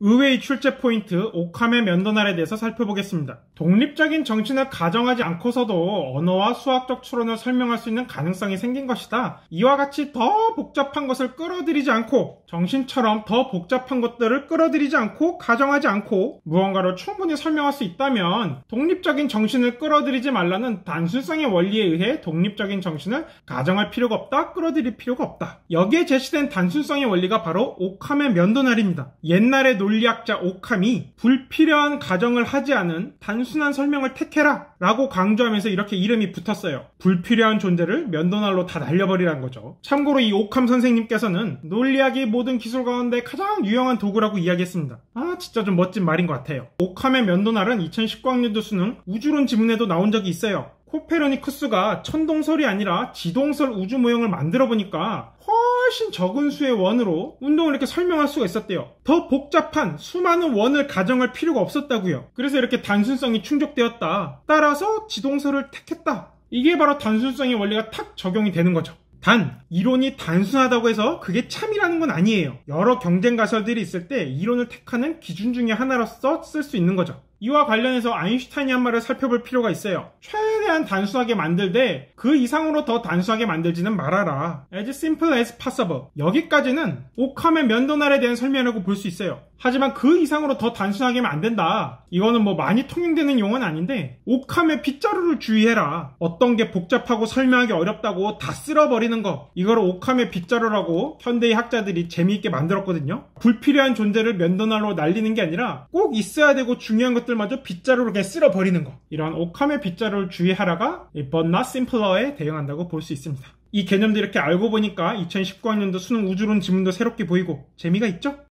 의외의 출제 포인트 오캄의 면도날에 대해서 살펴보겠습니다. 독립적인 정신을 가정하지 않고서도 언어와 수학적 추론을 설명할 수 있는 가능성이 생긴 것이다. 이와 같이 더 복잡한 것을 끌어들이지 않고 정신처럼 더 복잡한 것들을 끌어들이지 않고 가정하지 않고 무언가를 충분히 설명할 수 있다면 독립적인 정신을 끌어들이지 말라는 단순성의 원리에 의해 독립적인 정신을 가정할 필요가 없다, 끌어들일 필요가 없다. 여기에 제시된 단순성의 원리가 바로 오캄의 면도날입니다. 옛날의 논리학자 오캄이 불필요한 가정을 하지 않은 단순한 설명을 택해라 라고 강조하면서 이렇게 이름이 붙었어요. 불필요한 존재를 면도날로 다 날려버리라는 거죠. 참고로 이 오캄 선생님께서는 논리학의 모든 기술 가운데 가장 유용한 도구라고 이야기했습니다. 진짜 좀 멋진 말인 것 같아요. 오캄의 면도날은 2019학년도 수능 우주론 지문에도 나온 적이 있어요. 코페르니쿠스가 천동설이 아니라 지동설 우주 모형을 만들어 보니까 훨씬 적은 수의 원으로 운동을 이렇게 설명할 수가 있었대요. 더 복잡한 수많은 원을 가정할 필요가 없었다고요. 그래서 이렇게 단순성이 충족되었다. 따라서 지동설을 택했다. 이게 바로 단순성의 원리가 탁 적용이 되는 거죠. 단, 이론이 단순하다고 해서 그게 참이라는 건 아니에요. 여러 경쟁 가설들이 있을 때 이론을 택하는 기준 중에 하나로서 쓸 수 있는 거죠. 이와 관련해서 아인슈타인이 한 말을 살펴볼 필요가 있어요. 최대한 단순하게 만들되 그 이상으로 더 단순하게 만들지는 말아라. As simple as possible. 여기까지는 오캄의 면도날에 대한 설명이라고 볼 수 있어요. 하지만 그 이상으로 더 단순하게 하면 안 된다. 이거는 뭐 많이 통용되는 용어는 아닌데 오캄의 빗자루를 주의해라. 어떤 게 복잡하고 설명하기 어렵다고 다 쓸어버리는 거. 이거를 오캄의 빗자루라고 현대의 학자들이 재미있게 만들었거든요. 불필요한 존재를 면도날로 날리는 게 아니라 꼭 있어야 되고 중요한 것들마저 빗자루로 그냥 쓸어버리는 거. 이러한 오캄의 빗자루를 주의하라가 but not simpler에 대응한다고 볼 수 있습니다. 이 개념도 이렇게 알고 보니까 2019학년도 수능 우주론 지문도 새롭게 보이고 재미가 있죠?